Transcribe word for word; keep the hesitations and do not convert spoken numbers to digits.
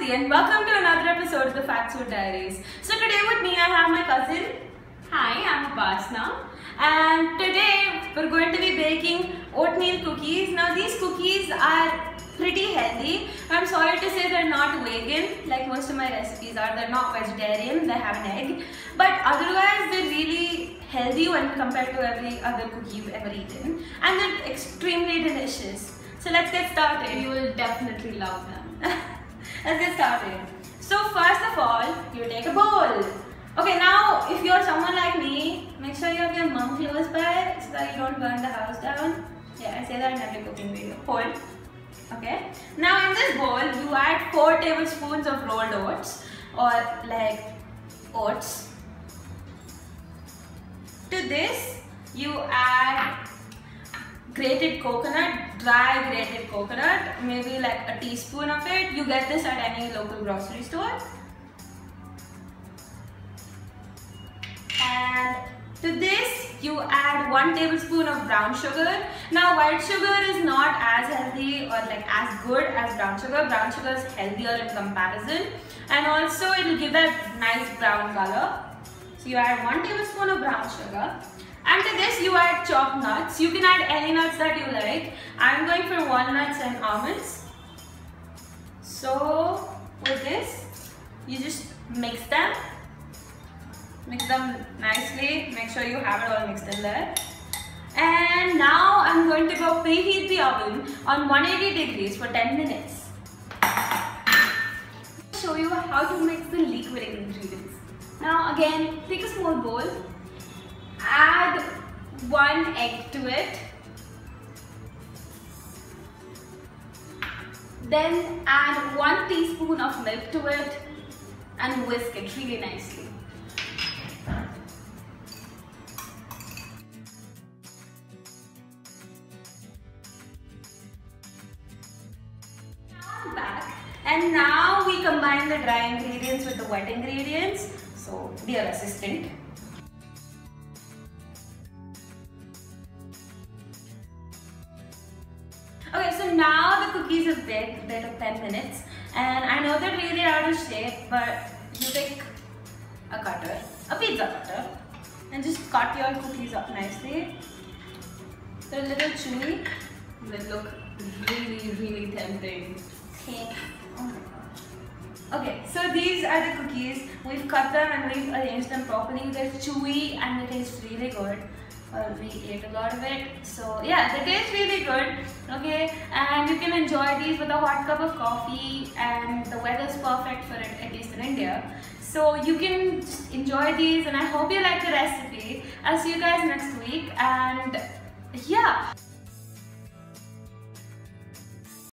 Aditi and welcome to another episode of the Fat Suit Diaries. So today with me I have my cousin. Hi, I'm Upasna. And today we're going to be baking oatmeal cookies. Now these cookies are pretty healthy. I'm sorry to say they're not vegan like most of my recipes are. They're not vegetarian, they have an egg. But otherwise they're really healthy when compared to every other cookie you've ever eaten. And they're extremely delicious. So let's get started. You will definitely love them. Let's get started. So first of all, you take a bowl. Okay, now if you're someone like me, make sure you have your mum close by so that you don't burn the house down. Yeah, I say that in every cooking video. Hold. Okay. Now in this bowl, you add four tablespoons of rolled oats or like oats. To this, you add grated coconut, dry grated coconut, maybe like a teaspoon of it. You get this at any local grocery store. And to this, you add one tablespoon of brown sugar. Now, white sugar is not as healthy or like as good as brown sugar. Brown sugar is healthier in comparison, and also it will give that nice brown color. So you add one tablespoon of brown sugar. And to this you add chopped nuts. You can add any nuts that you like. I'm going for walnuts and almonds. So with this, you just mix them. Mix them nicely. Make sure you have it all mixed in there. And now I'm going to go preheat the oven on one hundred eighty degrees for ten minutes. I'll show you how to mix the liquid ingredients. Now again, take a small bowl. Add one egg to it. Then add one teaspoon of milk to it and whisk it really nicely. Now I'm back, and now we combine the dry ingredients with the wet ingredients. So, dear assistant. Okay, so now the cookies have baked. They took ten minutes, and I know they're really out of shape, but you take a cutter, a pizza cutter, and just cut your cookies up nicely. They're a little chewy. They look really, really tempting. Okay. Oh my gosh. Okay, so these are the cookies. We've cut them and we've arranged them properly. They're chewy and they taste really good. Well, we ate a lot of it, so yeah, they taste really good. Okay, and you can enjoy these with a hot cup of coffee, and the weather's perfect for it, at least in India. So you can just enjoy these, and I hope you like the recipe. I'll see you guys next week, and yeah.